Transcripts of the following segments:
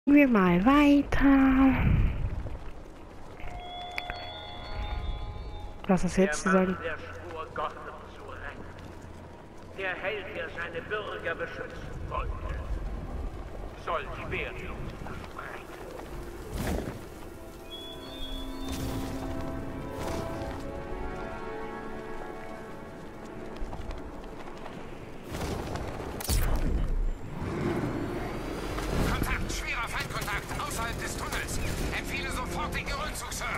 Wir mal weiter. Was ist jetzt zu Der Mann, sagen? der schwor, Gotham zu retten. Der Held, der seine Bürger beschützen wollte, soll die Wehrlos befreien. Kontakt, schwerer Feindkontakt außerhalb des Tunnels. Empfehle sofortige Rückzug, Sir.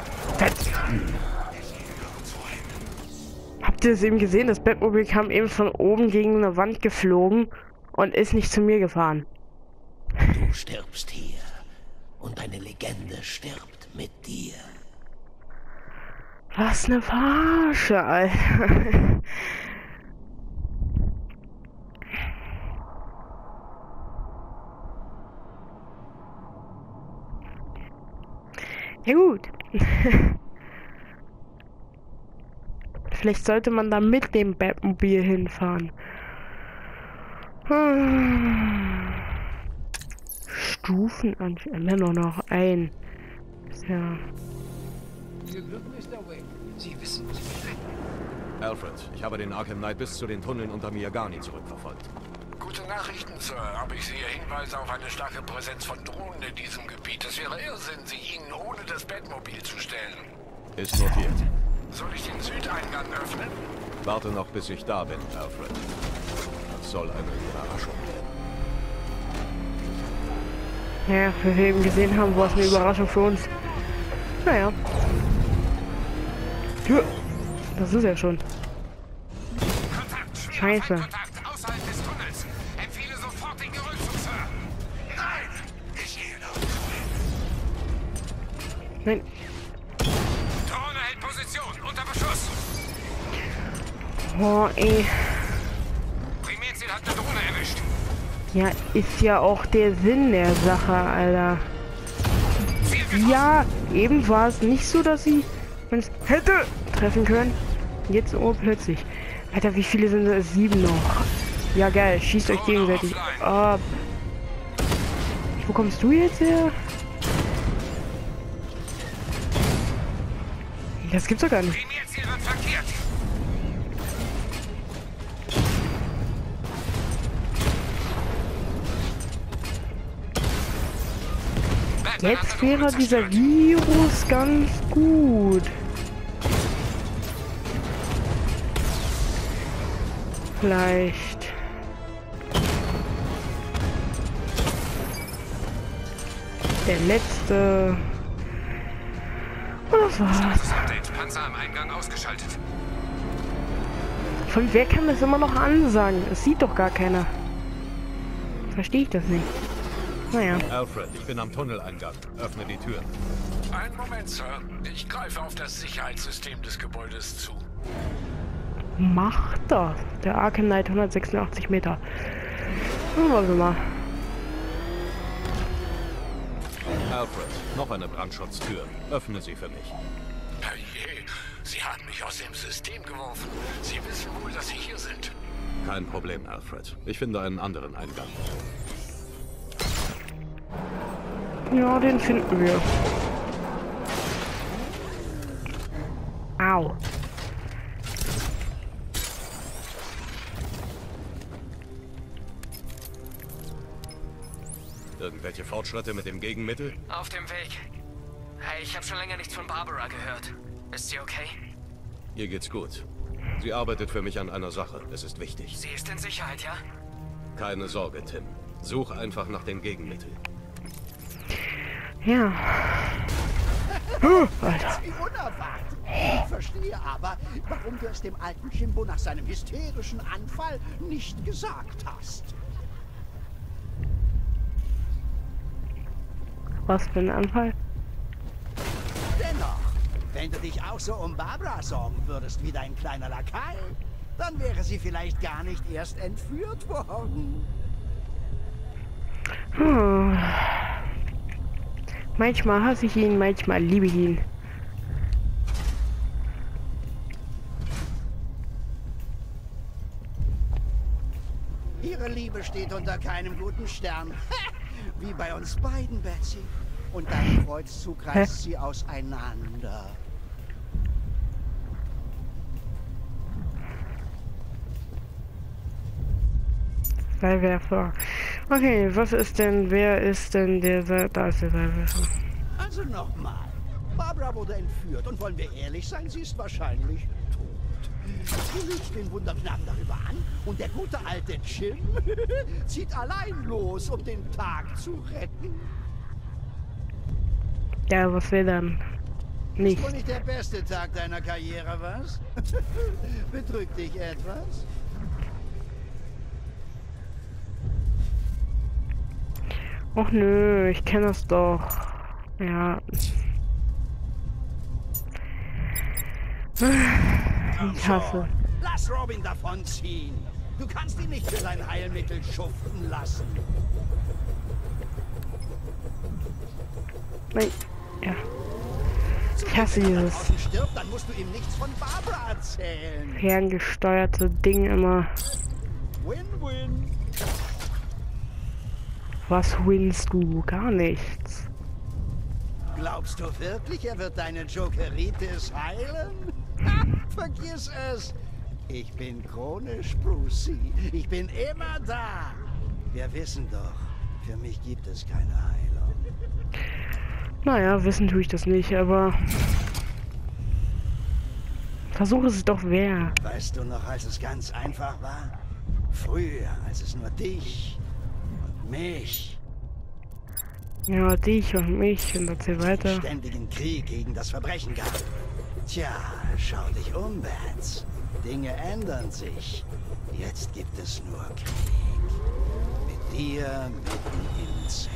Habt ihr es eben gesehen? Das Batmobil kam eben von oben gegen eine Wand geflogen und ist nicht zu mir gefahren. Du stirbst hier und deine Legende stirbt mit dir. Was eine Verarsche, Alter. Ja gut. Vielleicht sollte man da mit dem Batmobil hinfahren. Stufen an. Nur noch ein. Ja. Viel Glück, Mr. Wayne. Sie wissen, Sie mich retten. Alfred, ich habe den Arkham Knight bis zu den Tunneln unter Miagani zurückverfolgt. Gute Nachrichten, Sir. Aber ich sehe Hinweise auf eine starke Präsenz von Drohnen in diesem Gebiet. Es wäre Irrsinn, sie ihnen ohne das Batmobil zu stellen. Ist notiert. Soll ich den Südeingang öffnen? Warte noch, bis ich da bin, Alfred. Das soll eine Überraschung werden. Ja, wie wir eben gesehen haben, war es eine Überraschung für uns. Naja. Ja, das ist ja schon. Kontakt, schwerer Scheiße. Feindkontakt außerhalb des Tunnels. Empfehle sofortigen Rückzug, Sir. Nein! Ich gehe noch. Nein. Drohne hält Position. Unter Beschuss. Oh, ey. Primärziel hat eine Drohne erwischt. Ja, ist ja auch der Sinn der Sache, Alter. Ziel getroffen. Ja, eben war es nicht so, dass sie es hätte treffen können. Jetzt plötzlich. Alter, wie viele sind es? 7 noch. Ja, geil. Schießt euch gegenseitig. Ah. Wo kommst du jetzt her? Das gibt's doch gar nicht. Primärziel wird flankiert. Jetzt wäre dieser Virus ganz gut. Vielleicht. Der letzte. Und das war's. Update. Panzer am Eingang ausgeschaltet. Von wer kann das immer noch ansagen? Es sieht doch gar keiner. Verstehe ich das nicht. Naja. Alfred, ich bin am Tunneleingang. Öffne die Tür. Einen Moment, Sir. Ich greife auf das Sicherheitssystem des Gebäudes zu. Macht das. Der Arkham Knight 186 Meter. Wollen wir mal. Alfred, noch eine Brandschutztür. Öffne sie für mich. Herrje, Sie haben mich aus dem System geworfen. Sie wissen wohl, dass Sie hier sind. Kein Problem, Alfred. Ich finde einen anderen Eingang. Ja, den finden wir. Au. Irgendwelche Fortschritte mit dem Gegenmittel? Auf dem Weg. Hey, ich habe schon länger nichts von Barbara gehört. Ist sie okay? Ihr geht's gut. Sie arbeitet für mich an einer Sache. Es ist wichtig. Sie ist in Sicherheit, ja? Keine Sorge, Tim. Such einfach nach dem Gegenmittel. Ja. Alter. Wie unerwartet. Ich verstehe aber, warum du es dem alten Jimbo nach seinem hysterischen Anfall nicht gesagt hast. Was für ein Anfall? Dennoch, wenn du dich auch so um Barbara sorgen würdest wie dein kleiner Lakai, dann wäre sie vielleicht gar nicht erst entführt worden. Manchmal hasse ich ihn, manchmal liebe ich ihn. Ihre Liebe steht unter keinem guten Stern. Wie bei uns beiden, Betsy. Und dein Kreuzzug reißt sie auseinander. Seilwerfer. Okay, was ist denn, wer ist denn der, da ist der Seilwerfer. Also nochmal. Barbara wurde entführt und wollen wir ehrlich sein, sie ist wahrscheinlich tot. Du lügst den Wunderknaben darüber an und der gute alte Jim zieht allein los, um den Tag zu retten. Ja, was will dann? Nicht. Ist wohl nicht der beste Tag deiner Karriere, was? Betrügt dich etwas? Och nö, ich kenne das doch. Ja. Ich hasse. Lass Robin davonziehen. Du kannst ihn nicht für sein Heilmittel schuften lassen. Nein. Ja. Ich hasse dieses Stirbt, dann musst du ihm nichts von Barbara erzählen. ferngesteuerte Ding immer. Win-win. Was winst du? Gar nichts. Glaubst du wirklich, er wird deine Jokeritis heilen? Ha, vergiss es. Ich bin chronisch Brucey. Ich bin immer da. Wir wissen doch, für mich gibt es keine Heilung. Naja, wissen tue ich das nicht, aber versuch es doch wert. Weißt du noch, als es ganz einfach war? Früher, als es nur dich und mich. Ja, dich und mich und erzähl weiter. Ständigen Krieg gegen das Verbrechen gab. Tja, schau dich um, Bats. Dinge ändern sich. Jetzt gibt es nur Krieg. Mit dir mitten im Zentrum.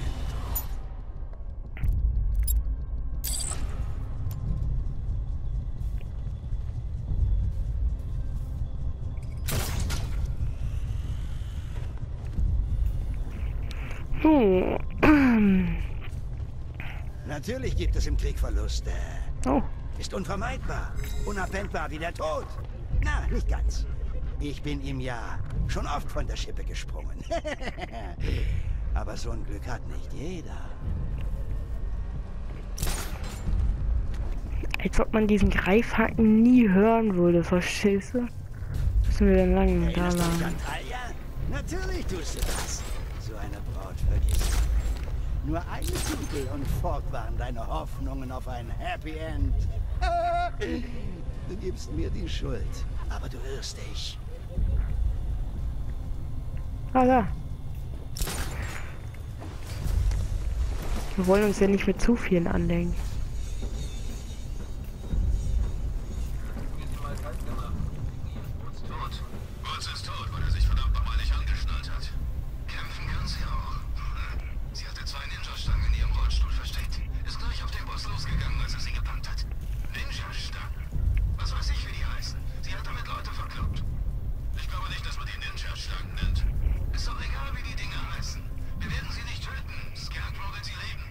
Natürlich gibt es im Krieg Verluste. Oh. Ist unvermeidbar. Unabwendbar wie der Tod. Na, nicht ganz. Ich bin ihm ja schon oft von der Schippe gesprungen. Aber so ein Glück hat nicht jeder. Als ob man diesen Greifhaken nie hören würde, verstehst du? Müssen wir denn lange da Erinnerst du dich lang? an Talia? Natürlich tust du das. So eine Braut vergisst. Nur eine Kugel und fort waren deine Hoffnungen auf ein Happy End. Du gibst mir die Schuld, aber du irrst dich. Ah, da. Wir wollen uns ja nicht mit zu vielen anlegen. Woods ist tot, weil er sich verdammt nochmal nicht angeschnallt hat. Kämpfen kann sie auch. Sie hatte 2 Ninja-Stangen in ihrem Rollstuhl versteckt. Ist gleich auf den Boss losgegangen, als er sie gepackt hat. Ninja-Stangen? Was weiß ich, wie die heißen. Sie hat damit Leute verkloppt. Ich glaube nicht, dass man die Ninja-Stangen nennt. Ist doch egal, wie die Dinge heißen. Wir werden sie nicht töten. Scarecrow will sie lebend.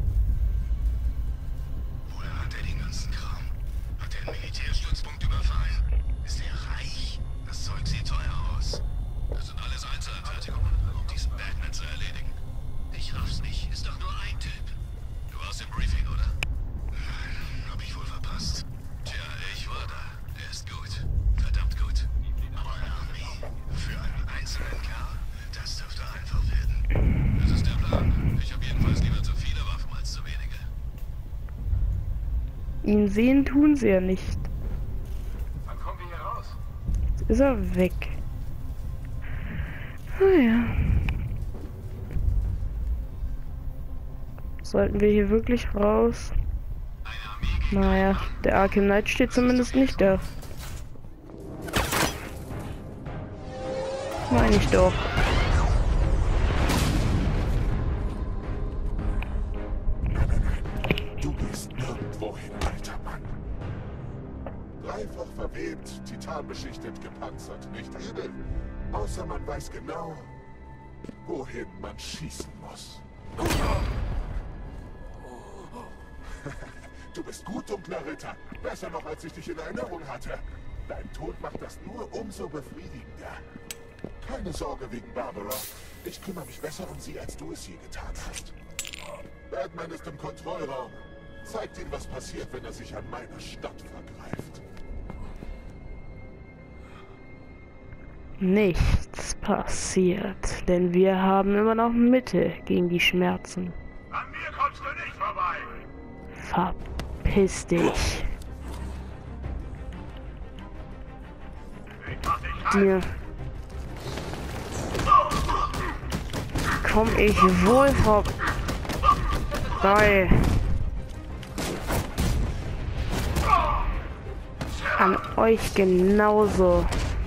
Woher hat er den ganzen Kram? Hat er einen Militärstützpunkt überfallen? Ist er reich? Das Zeug sieht teuer aus. Das sind alles Einzelanfertigungen, um diesen Batman zu erledigen. Ich raff's nicht. Ist doch nur ein Typ. Du warst im Briefing, oder? Nein, hab ich wohl verpasst. Tja, ich war da. Er ist gut. Verdammt gut. Aber eine Armee für einen einzelnen Kerl? Das dürfte einfach werden. Das ist der Plan. Ich habe jedenfalls lieber zu viele Waffen als zu wenige. Ihn sehen tun sie ja nicht. Wann kommen wir hier raus? Jetzt ist er weg. Ah ja. Sollten wir hier wirklich raus? Naja, der Arkham Knight steht zumindest nicht da. Meine ich doch. Du gehst nirgendwo hin, alter Mann. Dreifach verwebt, titanbeschichtet, gepanzert, nicht übel. Außer man weiß genau, wohin man schießen muss. Du bist gut, dunkler Ritter. Besser noch, als ich dich in Erinnerung hatte. Dein Tod macht das nur umso befriedigender. Keine Sorge wegen Barbara. Ich kümmere mich besser um sie, als du es je getan hast. Batman ist im Kontrollraum. Zeigt ihm, was passiert, wenn er sich an meiner Stadt vergreift. Nichts passiert, denn wir haben immer noch Mittel gegen die Schmerzen. An mir kommst du nicht vorbei! Verpiss dich. Dir komm ich wohl vorbei. An euch genauso.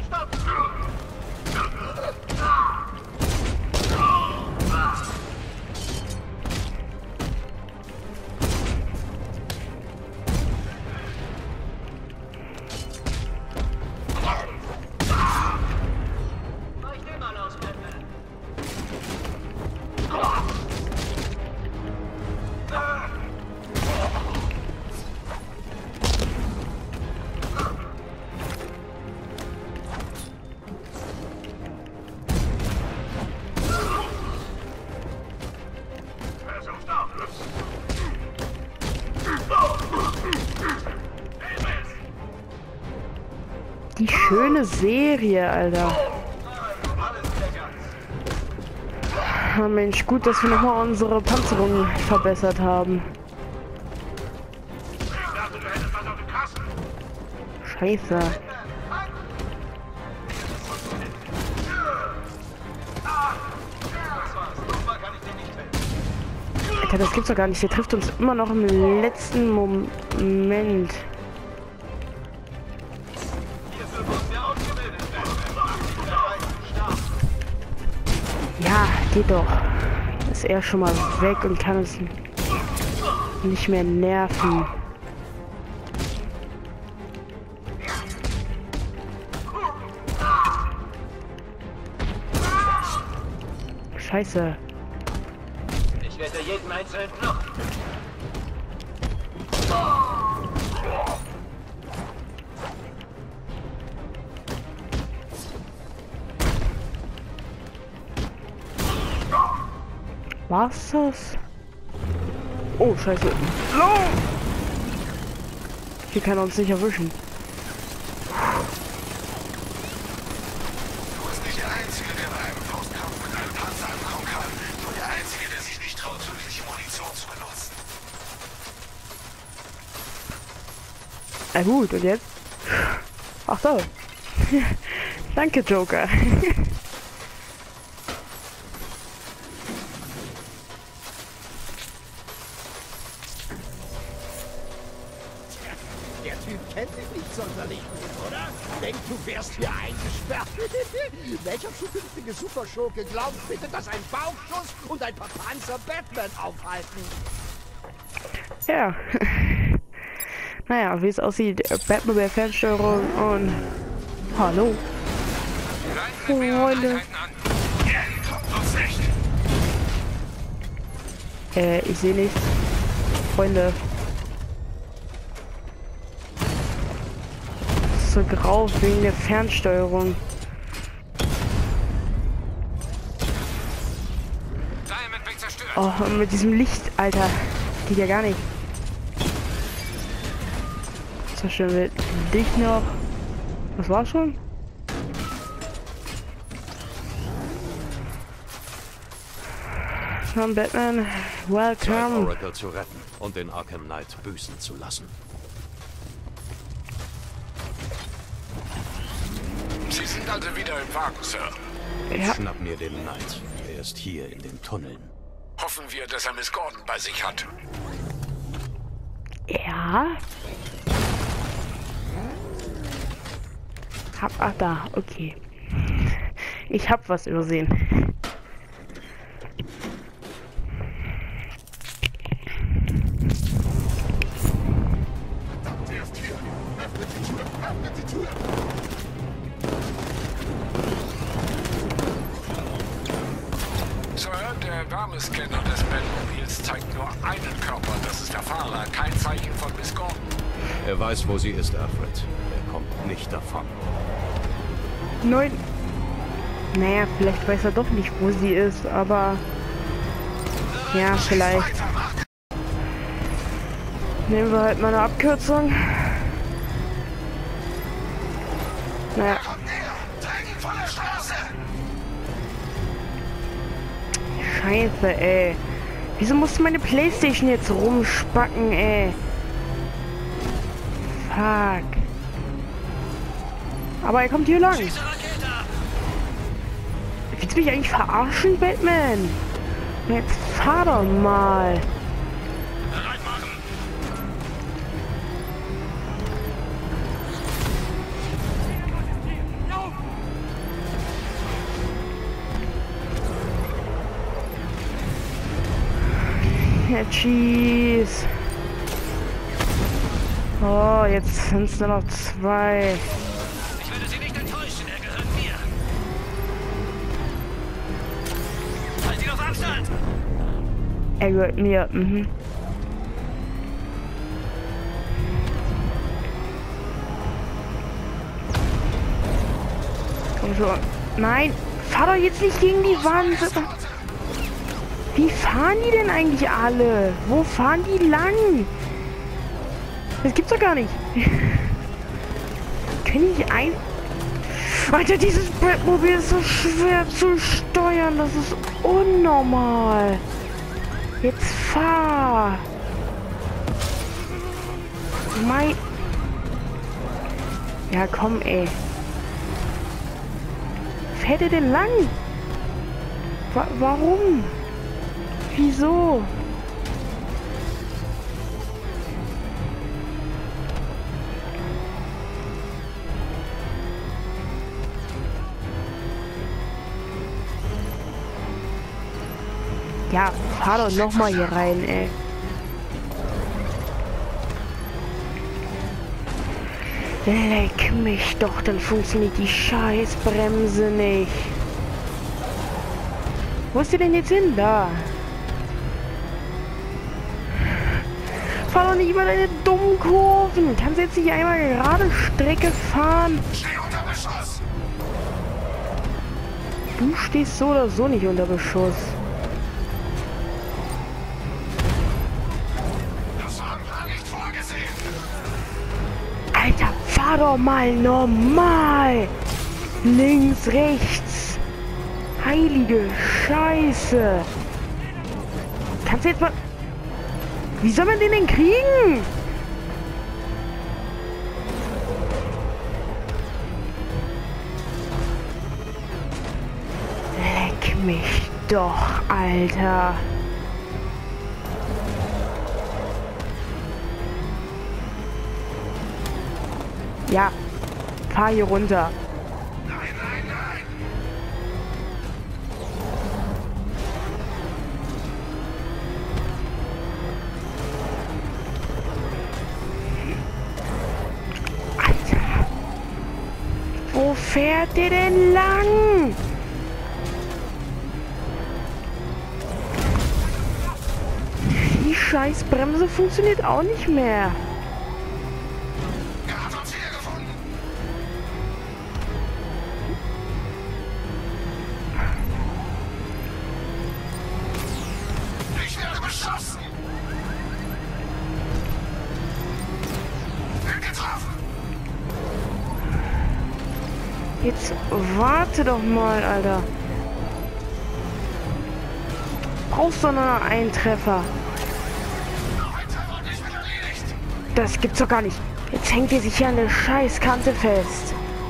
Die schöne Serie, Alter. Oh Mensch, gut, dass wir nochmal unsere Panzerung verbessert haben. Scheiße. Alter, das gibt's doch gar nicht. Der trifft uns immer noch im letzten Moment. Ja, geht doch. Ist er schon mal weg und kann uns nicht mehr nerven. Scheiße. Ich werde jeden einzelnen Knochen. Was das? Oh, scheiße. No! Hier kann er uns nicht erwischen. Du bist nicht der Einzige, der bei einem Faustkampf mit einem Panzer ankommen kann. Nur der Einzige, der sich nicht traut, tödliche Munition zu benutzen. Na gut, und jetzt? Ach so. Danke, Joker. Der Typ kennt dich nicht sonderlich gut, oder? Denkt, du wärst hier eingesperrt. Welcher zukünftige Superschurke glaubt bitte, dass ein Bauchschuss und ein paar Panzer Batman aufhalten? Ja. Naja, wie es aussieht, Batmobile Fernsteuerung und... Hallo. Freunde. Ich sehe nichts. Freunde. So grau wegen der Fernsteuerung. Oh, und mit diesem Licht, Alter. Geht ja gar nicht. Zerstören wir dich noch. Was war's schon? Von Batman, Zeit, welcome. Oracle zu retten und den Arkham Knight büßen zu lassen. Sie sind also wieder im Wagen, Sir. Ja. Schnapp mir den Knight. Er ist hier in den Tunneln. Hoffen wir, dass er Miss Gordon bei sich hat. Ja. Ach da, okay. Ich hab was übersehen. Der ist hier. Öffnet die Tür. Öffnet die Tür. Sir, der Wärmescanner des Batmobils zeigt nur einen Körper. Das ist der Fahrer. Kein Zeichen von Miss Gordon. Er weiß, wo sie ist, Alfred. Er kommt nicht davon. Nein. Naja, vielleicht weiß er doch nicht, wo sie ist, aber... Ja, vielleicht. Nehmen wir halt mal eine Abkürzung. Naja. Scheiße, ey. Wieso musste meine Playstation jetzt rumspacken, ey? Fuck. Aber er kommt hier lang. Willst du mich eigentlich verarschen, Batman? Jetzt fahr doch mal. Ja, Cheese. Oh, jetzt sind es nur noch 2. Ich werde Sie nicht enttäuschen, er gehört mir. Halt ihn auf Abstand! Er gehört mir, Komm schon. Nein, fahr doch jetzt nicht gegen die Wand. Wie fahren die denn eigentlich alle? Wo fahren die lang? Das gibt's doch gar nicht. Kann ich ein... Alter, dieses Batmobil ist so schwer zu steuern. Das ist unnormal. Jetzt fahr. Mein... Ja, komm, ey. Fährt er denn lang? Warum? Wieso? Ja, fahr doch noch mal hier rein, ey. Leck mich doch, dann funktioniert die Scheißbremse nicht. Wo ist die denn jetzt hin? Da. Fahr doch nicht über deine dummen Kurven. Kannst jetzt nicht einmal gerade Strecke fahren. Du stehst so oder so nicht unter Beschuss. Alter, fahr doch mal normal. Links, rechts. Heilige Scheiße. Kannst du jetzt mal... Wie soll man den denn kriegen? Leck mich doch, Alter. Ja, fahr hier runter. Nein, nein, nein! Alter. Wo fährt der denn lang? Die Scheißbremse funktioniert auch nicht mehr. Jetzt warte doch mal, Alter. Brauchst du noch einen Treffer? Das gibt's doch gar nicht. Jetzt hängt er sich hier an der Scheißkante fest.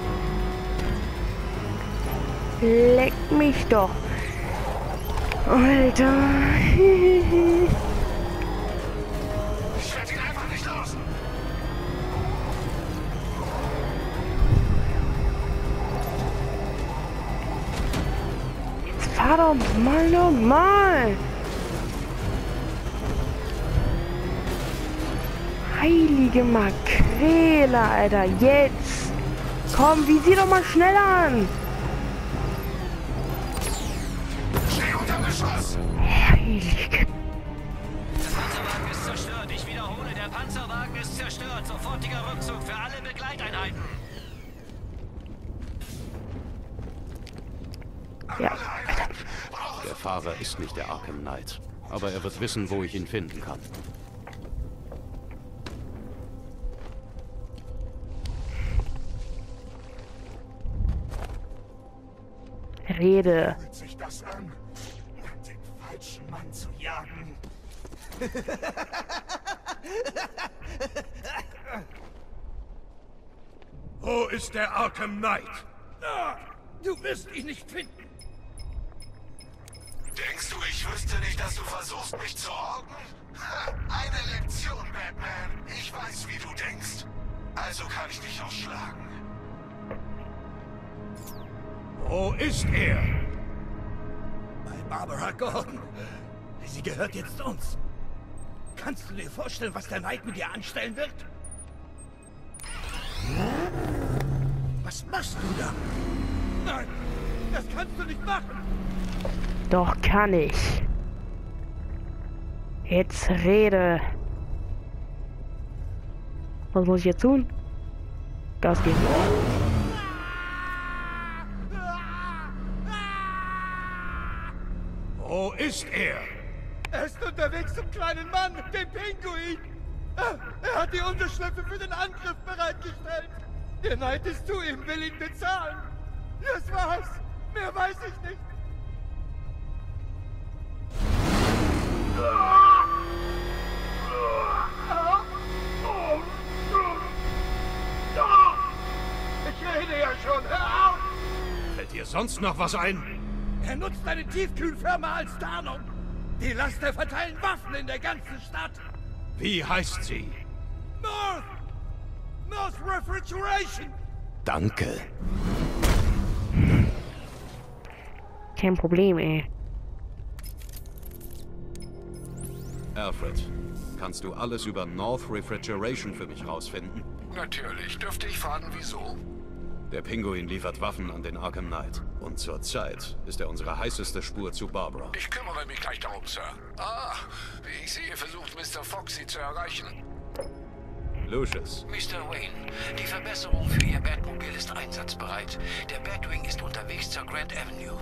Leck mich doch. Alter. Ich werde ihn einfach nicht los. Jetzt fahr doch mal normal. Heilige Makrele, Alter. Jetzt. Komm, visier doch mal schneller an. Heilige. Der Panzerwagen ist zerstört. Ich wiederhole, der Panzerwagen ist zerstört. Sofortiger Rückzug für alle Begleiteinheiten. Ja, Alter. Der Fahrer ist nicht der Arkham Knight, aber er wird wissen, wo ich ihn finden kann. Rede. Fühlt sich das an, den falschen Mann zu jagen? Wo ist der Arkham Knight? Du wirst ihn nicht finden. Denkst du, ich wüsste nicht, dass du versuchst, mich zu orten? Eine Lektion, Batman. Ich weiß, wie du denkst. Also kann ich dich auch schlagen. Wo ist er? Bei Barbara Gordon. Sie gehört jetzt uns. Kannst du dir vorstellen, was der Knight mit dir anstellen wird? Was machst du da? Nein, das kannst du nicht machen. Doch kann ich. Jetzt rede. Was muss ich jetzt tun? Gas geben. Wo ist er? Er ist unterwegs zum kleinen Mann, dem Pinguin. Er hat die Unterschlüpfe für den Angriff bereitgestellt. Der Knight ist zu ihm, will ihn bezahlen. Das war's. Mehr weiß ich nicht. Ich rede ja schon. Hör auf! Fällt dir sonst noch was ein? Er nutzt eine Tiefkühlfirma als Tarnung. Die Laster verteilen Waffen in der ganzen Stadt. Wie heißt sie? North Refrigeration. Danke. Kein Problem, ey. Alfred, kannst du alles über North Refrigeration für mich rausfinden? Natürlich. Dürfte ich fragen, wieso? Der Pinguin liefert Waffen an den Arkham Knight. Und zurzeit ist er unsere heißeste Spur zu Barbara. Ich kümmere mich gleich darum, Sir. Wie ich sehe, versucht Mr. Fox, Sie zu erreichen. Lucius, Mr. Wayne, die Verbesserung für Ihr Batmobil ist einsatzbereit. Der Batwing ist unterwegs zur Grand Avenue.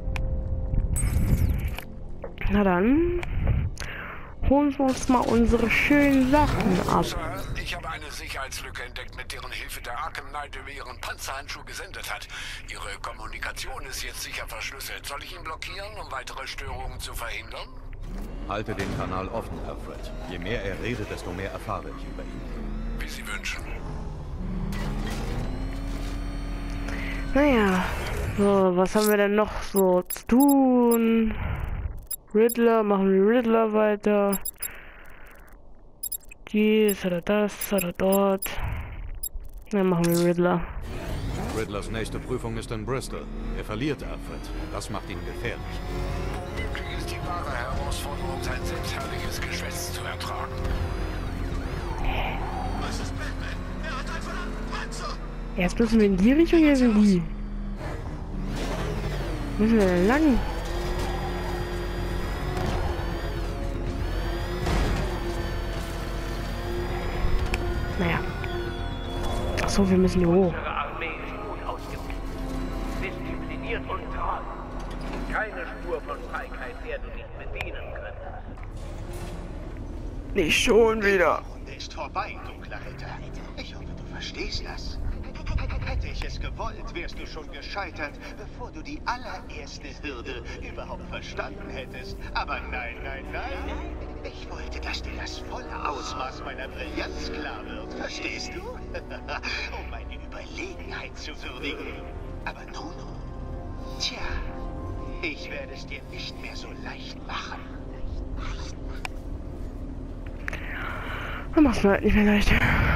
Na dann. Holen wir uns mal unsere schönen Sachen ab. Sir, ich habe eine Sicherheitslücke entdeckt, mit deren Hilfe der Arkham Knight über Ihren Panzerhandschuh gesendet hat. Ihre Kommunikation ist jetzt sicher verschlüsselt. Soll ich ihn blockieren, um weitere Störungen zu verhindern? halte den Kanal offen, Alfred. Je mehr er redet, desto mehr erfahre ich über ihn. Wie Sie wünschen. Naja, so, was haben wir denn noch so zu tun? Riddler, machen wir Riddler weiter. Dies oder das oder dort. Dann machen wir Riddler. Riddlers nächste Prüfung ist in Bristol. Er verliert Alfred. Das macht ihn gefährlich. Womöglich ist die wahre Herausforderung, sein selbstherrliches Geschwätz zu ertragen. Was ist Batman? Er hat einen verdammten Panzer! Erst müssen wir in die Richtung, jetzt in die. Müssen wir denn lang? Naja. Achso, wir müssen hier hoch. Unsere Armee ist gut ausgebildet, diszipliniert und treu. Keine Spur von Feigheit, der du dich bedienen könntest. Nicht schon wieder. Runde ist vorbei, dunkler Ritter. Ich hoffe, du verstehst das. Hätte ich es gewollt, wärst du schon gescheitert, bevor du die allererste Hürde überhaupt verstanden hättest. Aber nein, nein, nein. Ich wollte, dass dir das volle Ausmaß meiner Brillanz klar wird. Verstehst du? Um meine Überlegenheit zu würdigen. Aber nun, tja, ich werde es dir nicht mehr so leicht machen. Dann mach's mir halt nicht mehr leicht.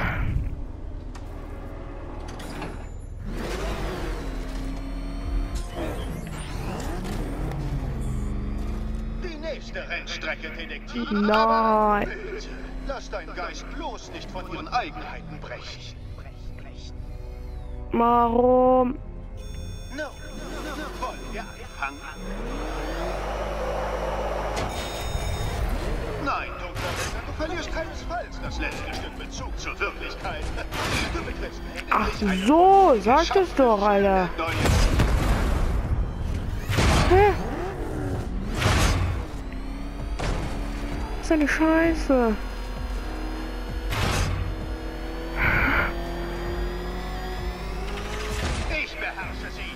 Die nächste Rennstrecke, Detektiv. Nein. Aber bitte, lass deinen Geist bloß nicht von ihren Eigenheiten brechen. Warum? No, wollen wir anfangen? Nein, dunkler Ritter, du verlierst keinesfalls das letzte Stück Bezug zur Wirklichkeit. Du betrittst Ach endlich eine so, sag das doch, Alter. neue Hä? Was ist eine Scheiße? Ich beherrsche sie.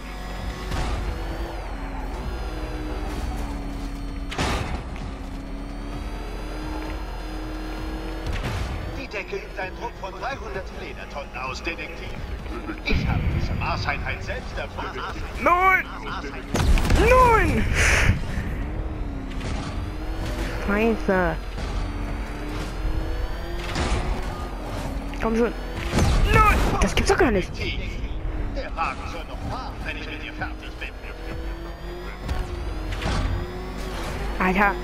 Die Decke übt einen Druck von 300 Ledertonnen aus, Detektiv. Ich habe diese Marseinheit selbst erfunden. Nein! Nein! Scheiße. Komm schon. Nein! Das gibt's doch gar nicht. Der Wagen soll noch fahren, wenn ich mit dir fertig bin. Alter.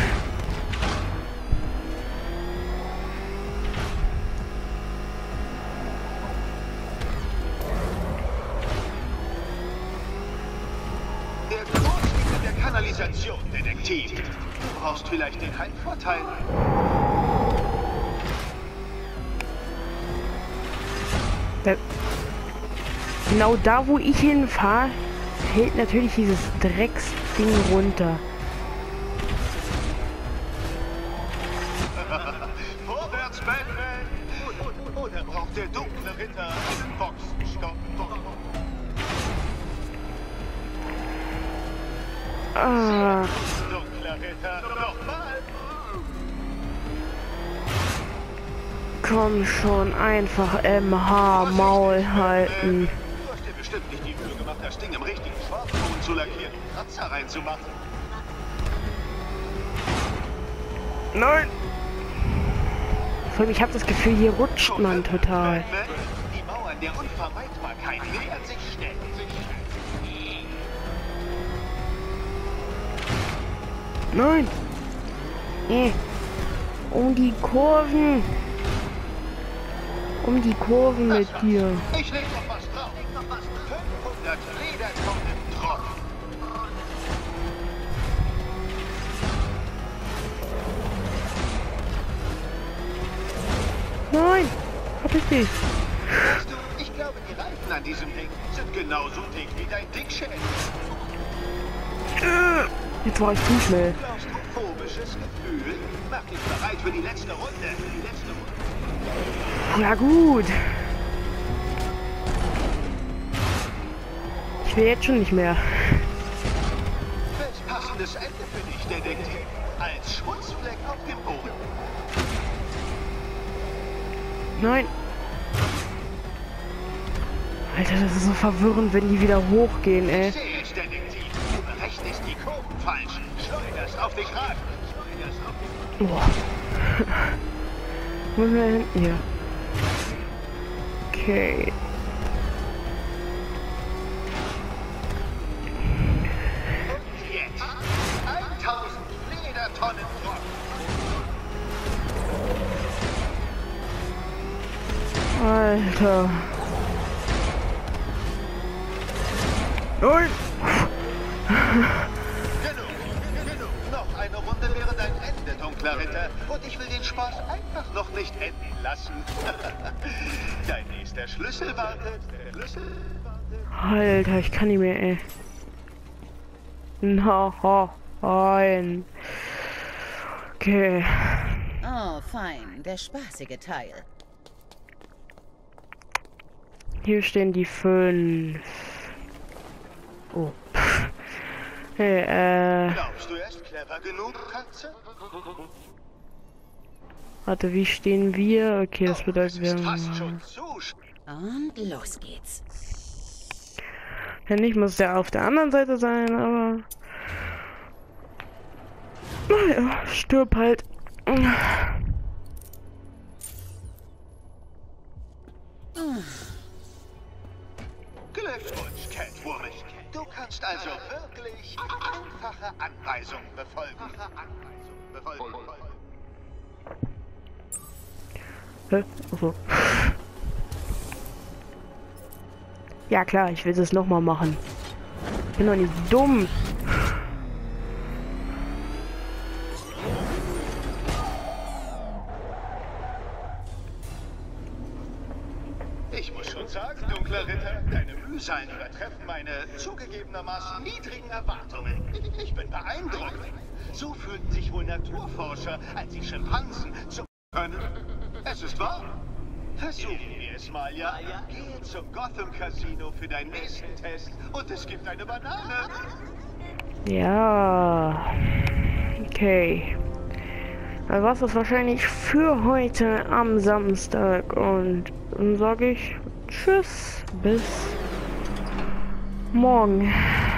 Der Kurs liegt in der Kanalisation, Detektiv. Du brauchst vielleicht den Heimvorteil. Genau da, wo ich hinfahre, fällt natürlich dieses Drecksding runter. Vorwärts, Batman! Oder braucht der dunkle Ritter einen Boxenstopp? Ah, Dunkler Ritter, nochmal! komm schon, einfach MH Maul halten. Du hast dir bestimmt nicht die Mühe gemacht, das Ding im richtigen Schwarzton zu lackieren, Kratzer reinzumachen. Nein! Vor allem, ich habe das Gefühl, hier rutscht man total. Batman, die Mauern der Unvermeidbarkeit nähern sich schnell. Nein! Um die Kurven! Um die Kurven mit dir. Ich leg noch was drauf. 500 Ledertonnen Druck. Nein! Verpiss dich! Weißt du, ich glaube, die Reifen an diesem Ding sind genauso dick wie dein Dickschädel. Jetzt war ich zu schnell. Klaustrophobisches Gefühl. Mach dich bereit für die letzte Runde. Ja gut. Ich will jetzt schon nicht mehr. Welch passendes Ende für dich, Detektiv. Als Schmutzfleck auf dem Boden. Nein. Alter, das ist so verwirrend, wenn die wieder hochgehen, ey. Ich sehe es, Detektiv. Du berechnest die Kurven falsch. Schleuderst auf dich ran. Boah. Wo sind wir hin? Hier. Okay. Und jetzt 1000 Ledertonnen Druck. Alter. Nein! Genug. Noch eine Runde wäre dein Ende, dunkler Ritter. Und ich will den Spaß einfach noch nicht enden lassen. Dein nächster Schlüssel wartet. Alter, ich kann nicht mehr, ey. Nein. Okay. Oh, fein. Der spaßige Teil. Hier stehen die 5. Oh. Hey, Glaubst du, er ist clever genug, Katze? warte, wie stehen wir? Okay, das bedeutet, wir Fast haben... schon zu. Und los geht's. Ja, nicht muss der auf der anderen Seite sein, aber... Naja, stirb halt. Glückwunsch, Catwoman. Du kannst also wirklich einfache Anweisungen befolgen. Hä? Achso. Ja klar, ich will es nochmal machen. Ich bin doch nicht dumm. Ich muss schon sagen, dunkler Ritter, deine Mühsalen übertreffen meine zugegebenermaßen niedrigen Erwartungen. Ich bin beeindruckt. So fühlten sich wohl Naturforscher, als sie Schimpansen zu können. Es ist wahr. Versuchen wir es mal, ja? Gehe zum Gotham Casino für deinen nächsten Test und es gibt eine Banane. Ja. Okay. Dann war es das wahrscheinlich für heute am Samstag. Und dann sage ich Tschüss, bis morgen.